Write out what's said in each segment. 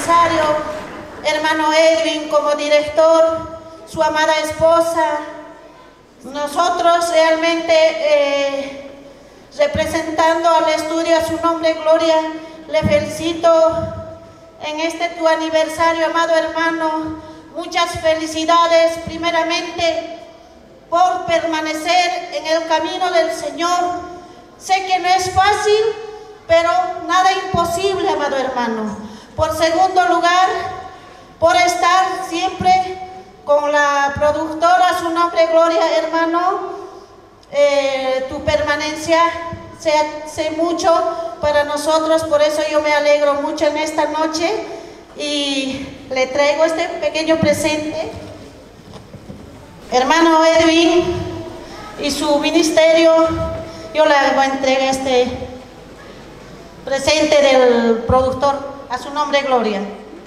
aniversario, hermano Edwin como director, su amada esposa. Nosotros realmente representando al estudio a su nombre Gloria, le felicito en este tu aniversario, amado hermano. Muchas felicidades primeramente por permanecer en el camino del Señor. Sé que no es fácil, pero nada imposible, amado hermano. Por segundo lugar, por estar siempre con la productora, su nombre Gloria, hermano. Tu permanencia se hace mucho para nosotros, por eso yo me alegro mucho en esta noche y le traigo este pequeño presente. Hermano Edwin y su ministerio, yo le voy a entregar este presente del productor, a su nombre Gloria.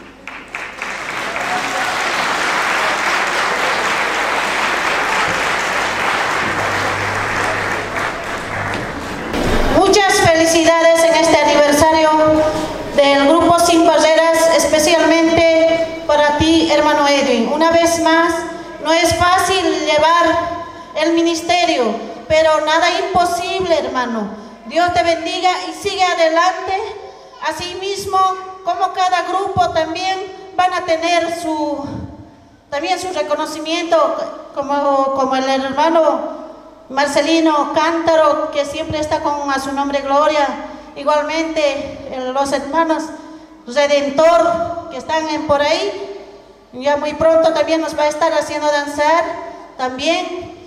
Muchas felicidades en este aniversario del Grupo Sin Barreras, especialmente para ti, hermano Edwin. Una vez más, no es fácil llevar el ministerio, pero nada imposible, hermano. Dios te bendiga y sigue adelante. Asimismo, como cada grupo también van a tener su reconocimiento, como el hermano Marcelino Cántaro, que siempre está con a su nombre Gloria. Igualmente los hermanos Redentor, que están por ahí, ya muy pronto también nos va a estar haciendo danzar también.